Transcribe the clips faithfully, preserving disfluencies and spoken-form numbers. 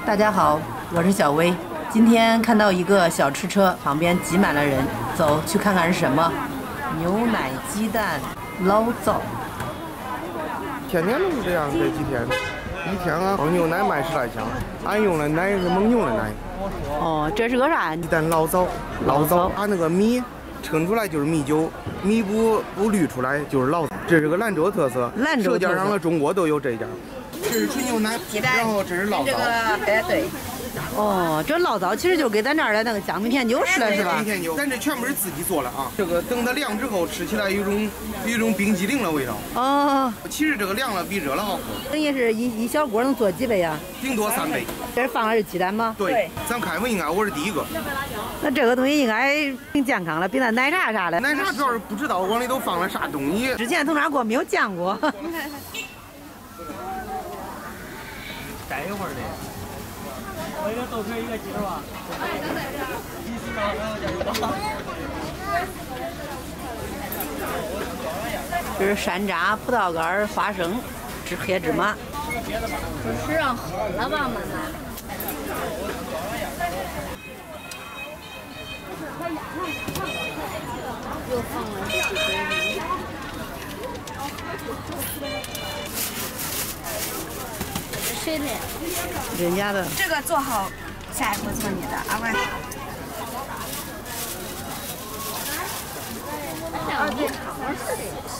大家好，我是小薇。今天看到一个小吃车，旁边挤满了人，走去看看是什么？牛奶鸡蛋醪糟。 天天都是这样，这几天，一天啊，放牛奶卖十来箱，俺用的奶是蒙牛的奶。 哦，这是个啥？ 鸡蛋醪糟，醪糟，它那个米称出来就是米酒，米不不滤出来就是醪糟。这是个兰州特色， 兰州特色。 舌尖上的中国都有这家。这是纯牛奶，然后这是醪糟。 哎，对。哦，这醪糟其实就跟咱这儿的那个江米片酒似的，是吧？ 江米片酒，咱这全部是自己做的啊。这个等它凉之后，吃起来有一种有一种冰激凌的味道。 哦。 其实这个凉了比热了好喝。 等于是一一小锅能做几杯呀？ 顶多三杯。 这是放的是鸡蛋吗？ 对。咱开封应该我是第一个。 那这个东西应该挺健康了，比那奶茶啥的。 奶茶主要是不知道往里头放了啥东西。 之前从哪儿过没有见过。 待一会儿的。我一个豆皮一个鸡肉啊。 这是山楂、葡萄干、花生、是黑芝麻。 不是让喝了吧，妈妈？又放了几杯。谁的？ 人家的。 这个做好，下一步做你的，阿乖。 啊，对，好吃的。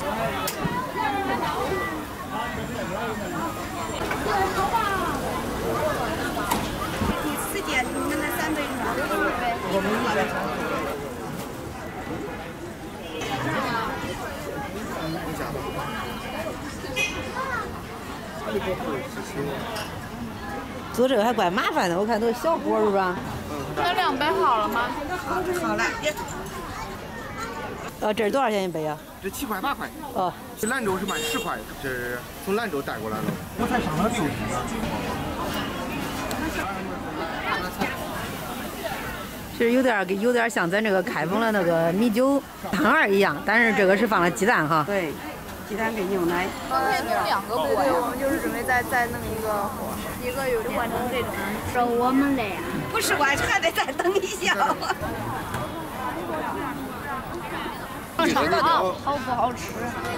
第四件，你们那三杯是吧？ 我们一杯。 做这个还怪麻烦的，我看都是小锅是吧？ 那两杯好了吗？ 好，好了。 呃，这是多少钱一杯啊？ 这七块八块。 哦。 兰州是卖十块，这是从兰州带过来的。我才上了六斤。 其实有点有点像咱这个开封的那个米酒汤儿一样，但是这个是放了鸡蛋哈。 对。鸡蛋跟牛奶。 刚才弄两个锅呀，我们就是准备再再弄一个火，一个有换成这种。是我们的呀。 不是，我还得再等一下。 尝尝好不好吃？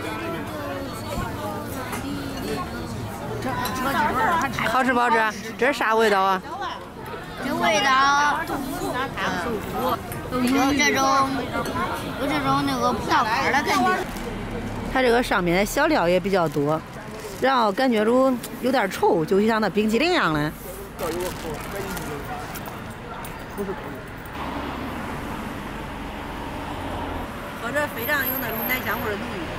好吃不好吃？这是啥味道啊？ 这味道，有这种有这种那个葡萄干的感觉。 它这个上面的小料也比较多，然后感觉着有点稠，就像那冰淇淋一样的。喝着非常有那种奶香味的东西。